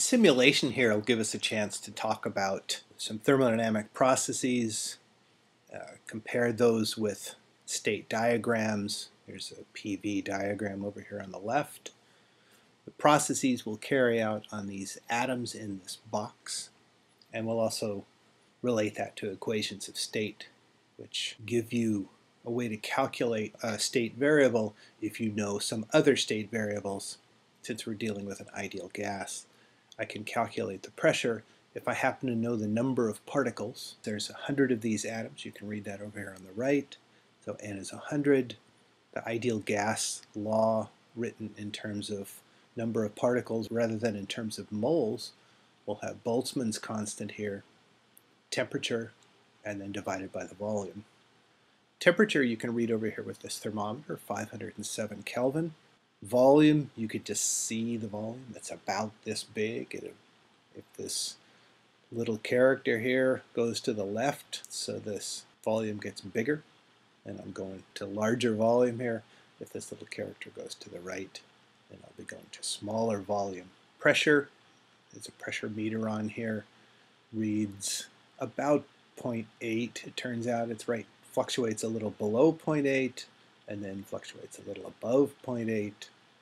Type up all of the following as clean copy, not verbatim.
simulation here will give us a chance to talk about some thermodynamic processes, compare those with state diagrams. There's a PV diagram over here on the left. The processes will carry out on these atoms in this box, and we'll also relate that to equations of state, which give you a way to calculate a state variable if you know some other state variables. Since we're dealing with an ideal gas, I can calculate the pressure if I happen to know the number of particles. There's 100 of these atoms. You can read that over here on the right. So n is 100. The ideal gas law, written in terms of number of particles rather than in terms of moles, we'll have Boltzmann's constant here, temperature, and then divided by the volume. Temperature you can read over here with this thermometer, 507 Kelvin. Volume, you could just see the volume. It's about this big. If this little character here goes to the left, so this volume gets bigger, and I'm going to larger volume here. If this little character goes to the right, then I'll be going to smaller volume. Pressure, there's a pressure meter on here, reads about 0.8. It turns out it's right, fluctuates a little below 0.8 and then fluctuates a little above 0.8.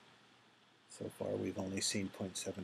So far we've only seen 0.7,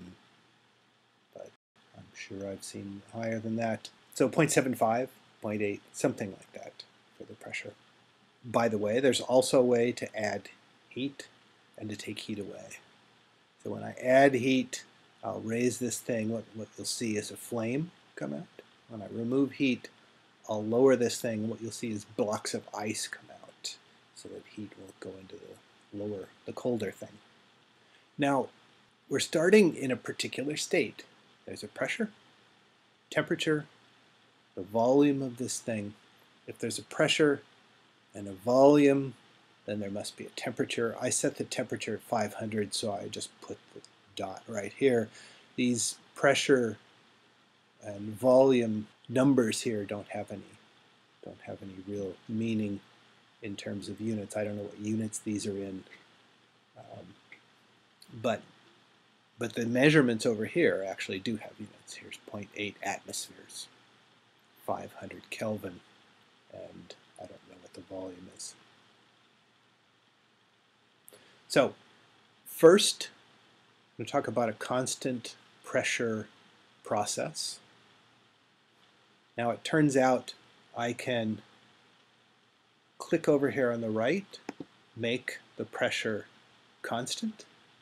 but I'm sure I've seen higher than that. So 0.75, 0.8, something like that for the pressure. By the way, there's also a way to add heat and to take heat away. So when I add heat, I'll raise this thing. What you'll see is a flame come out. When I remove heat, I'll lower this thing. What you'll see is blocks of ice come out, so that heat will go into the colder thing. Now, we're starting in a particular state. There's a pressure, temperature, the volume of this thing. If there's a pressure and a volume, then there must be a temperature. I set the temperature at 500, so I just put the dot right here. These pressure and volume numbers here don't have any real meaning in terms of units. I don't know what units these are in, but the measurements over here actually do have units. Here's 0.8 atmospheres, 500 Kelvin, and I don't know what the volume is. So first, I'm going to talk about a constant pressure process. Now it turns out I can click over here on the right, make the pressure constant.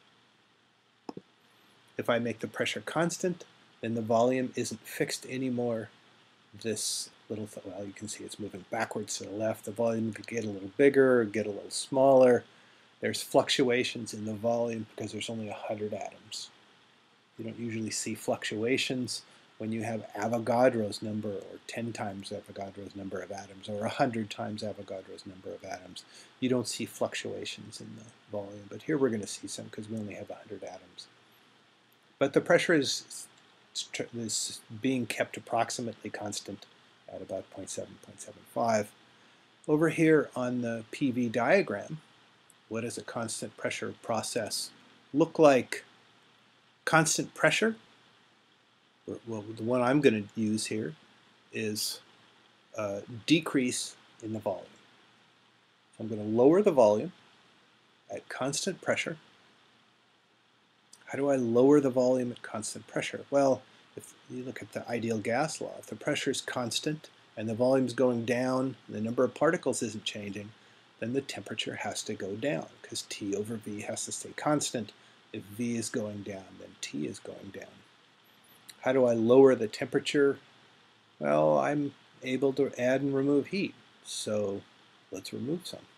If I make the pressure constant, then the volume isn't fixed anymore. This little, well, you can see it's moving backwards to the left. The volume could get a little bigger or get a little smaller. There's fluctuations in the volume because there's only 100 atoms. You don't usually see fluctuations when you have Avogadro's number, or 10 times Avogadro's number of atoms, or 100 times Avogadro's number of atoms. You don't see fluctuations in the volume, but here we're going to see some because we only have 100 atoms. But the pressure is being kept approximately constant at about 0.7, 0.75. Over here on the PV diagram, what does a constant pressure process look like? Constant pressure, well, the one I'm going to use here is a decrease in the volume. So I'm going to lower the volume at constant pressure. How do I lower the volume at constant pressure? Well, if you look at the ideal gas law, if the pressure is constant and the volume is going down, and the number of particles isn't changing, then the temperature has to go down because T over V has to stay constant. If V is going down, then T is going down. How do I lower the temperature? Well, I'm able to add and remove heat, so let's remove some.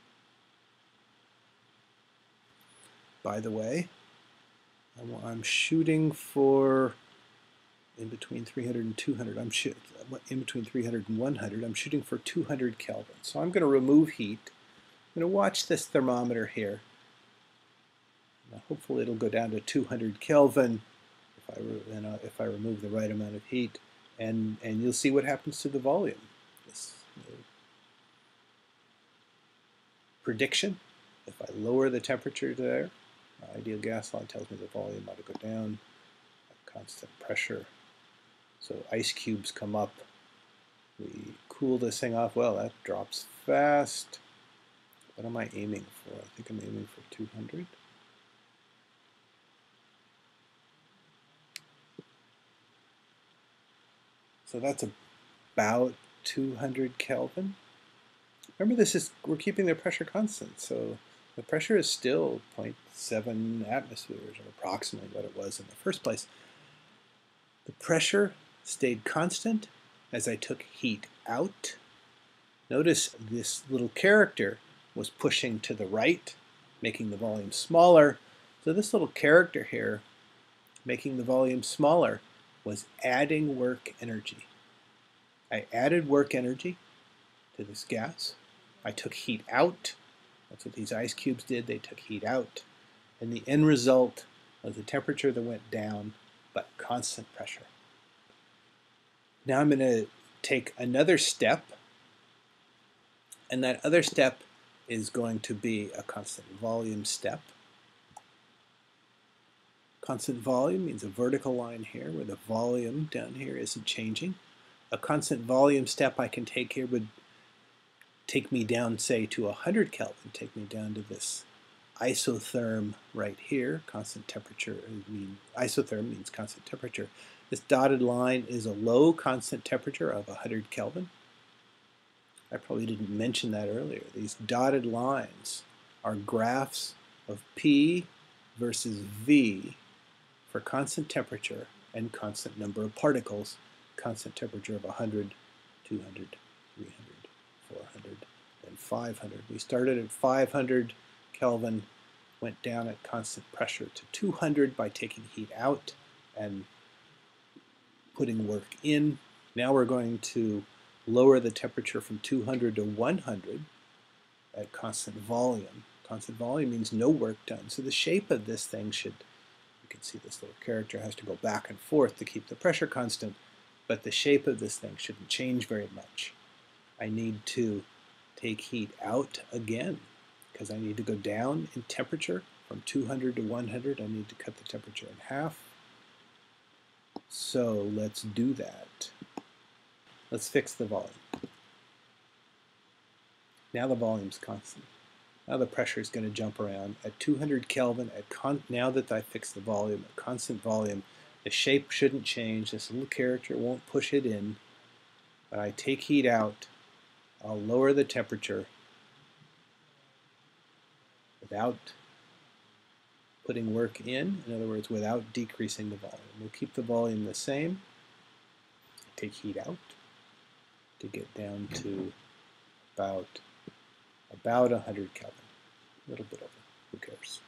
By the way, I'm shooting for in between 300 and 200. In between 300 and 100. I'm shooting for 200 Kelvin. So I'm going to remove heat. I'm going to watch this thermometer here. Now, hopefully it'll go down to 200 Kelvin if I remove the right amount of heat, and you'll see what happens to the volume. This prediction: if I lower the temperature there, ideal gas law tells me the volume ought to go down. constant pressure. So ice cubes come up. We cool this thing off. Well, that drops fast. What am I aiming for? I think I'm aiming for 200. So that's about 200 Kelvin. Remember, we're keeping the pressure constant, so the pressure is still 0.7 atmospheres, or approximately what it was in the first place. The pressure stayed constant as I took heat out. Notice this little character was pushing to the right, making the volume smaller. So this little character here, making the volume smaller, was adding work energy. I added work energy to this gas. I took heat out. That's what these ice cubes did. They took heat out. And the end result was a temperature that went down, but constant pressure. Now I'm going to take another step, and that other step is going to be a constant volume step. Constant volume means a vertical line here where the volume down here isn't changing. A constant volume step I can take here would take me down, say, to 100 Kelvin, take me down to this isotherm right here. Constant temperature, isotherm means constant temperature. This dotted line is a low constant temperature of 100 Kelvin. I probably didn't mention that earlier. These dotted lines are graphs of P versus V for constant temperature and constant number of particles, constant temperature of 100, 200, 300, 400, and 500. We started at 500 Kelvin, went down at constant pressure to 200 by taking heat out and putting work in. Now we're going to lower the temperature from 200 to 100 at constant volume. Constant volume means no work done. So the shape of this thing should, you can see this little character has to go back and forth to keep the pressure constant, but the shape of this thing shouldn't change very much. I need to take heat out again because I need to go down in temperature from 200 to 100. I need to cut the temperature in half. So let's do that. Let's fix the volume. Now the volume's constant. Now the pressure is going to jump around at 200 Kelvin. Now that I fixed the volume, at constant volume, the shape shouldn't change. This little character won't push it in. But I take heat out. I'll lower the temperature without putting work in other words, without decreasing the volume. We'll keep the volume the same. Take heat out to get down to about 100 Kelvin, a little bit over, who cares?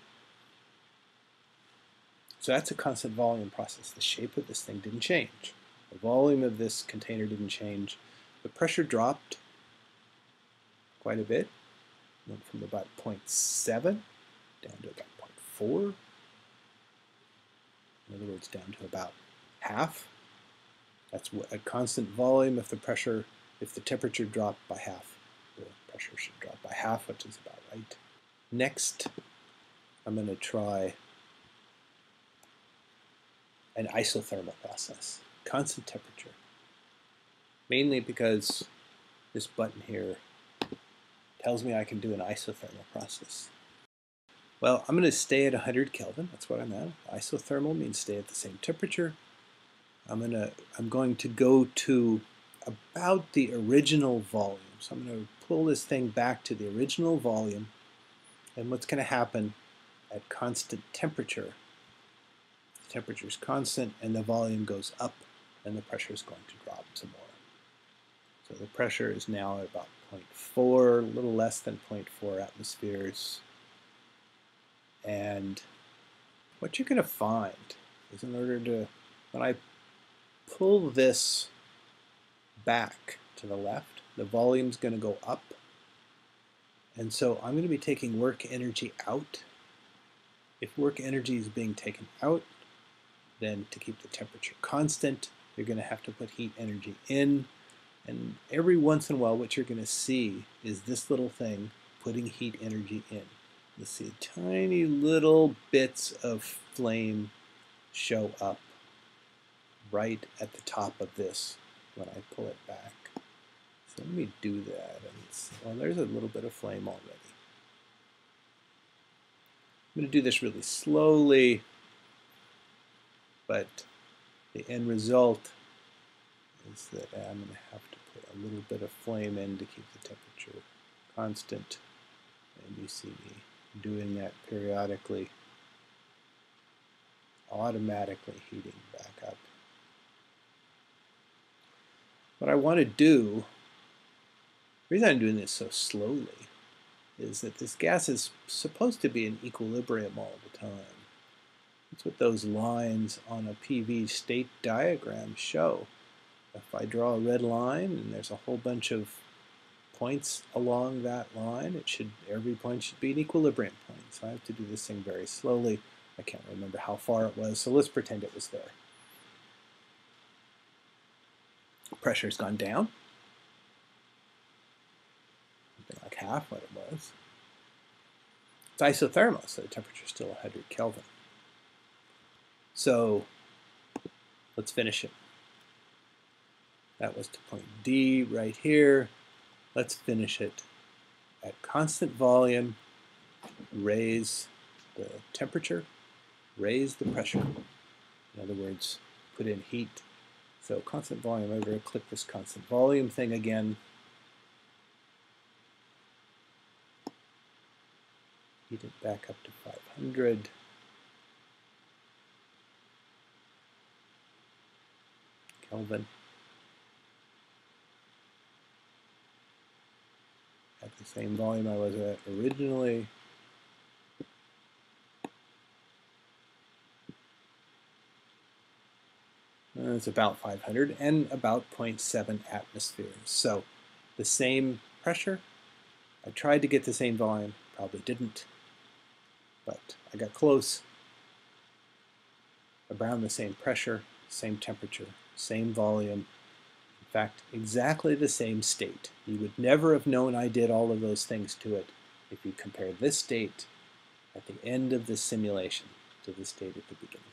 So that's a constant volume process. The shape of this thing didn't change. The volume of this container didn't change. The pressure dropped quite a bit. Went from about 0.7 down to about 0.4. In other words, down to about half. That's what a constant volume. If the temperature dropped by half, the pressure should drop by half, which is about right. Next, I'm going to try an isothermal process, constant temperature. Mainly because this button here tells me I can do an isothermal process. Well, I'm going to stay at 100 Kelvin. That's what I'm at. Isothermal means stay at the same temperature. I'm going to go to about the original volume. So I'm going to pull this thing back to the original volume. And what's going to happen at constant temperature, the temperature is constant and the volume goes up and the pressure is going to drop some more. So the pressure is now at about 0.4, a little less than 0.4 atmospheres. And what you're going to find is when I pull this back to the left, the volume's going to go up. And so I'm going to be taking work energy out. If work energy is being taken out, then to keep the temperature constant, you're going to have to put heat energy in. And every once in a while, what you're going to see is this little thing putting heat energy in. You'll see tiny little bits of flame show up. right at the top of this when I pull it back. So let me do that. Well, there's a little bit of flame already. I'm going to do this really slowly, but the end result is that I'm going to have to put a little bit of flame in to keep the temperature constant. And you see me doing that periodically, automatically heating back up. What I want to do, the reason I'm doing this so slowly, is that this gas is supposed to be in equilibrium all the time. That's what those lines on a PV state diagram show. If I draw a red line and there's a whole bunch of points along that line, every point should be an equilibrium point. So I have to do this thing very slowly. I can't remember how far it was, so let's pretend it was there. Pressure's gone down. Something like half what it was. It's isothermal, so the temperature's still 100 Kelvin. So let's finish it. That was to point D right here. Let's finish it at constant volume, raise the temperature, raise the pressure. In other words, put in heat. So constant volume, I'm going to click this constant volume thing again. Heat it back up to 500. Kelvin. At the same volume I was at originally. It's about 500 and about 0.7 atmospheres. So the same pressure. I tried to get the same volume, probably didn't, but I got close. Around the same pressure, same temperature, same volume. In fact, exactly the same state. You would never have known I did all of those things to it if you compared this state at the end of the simulation to the state at the beginning.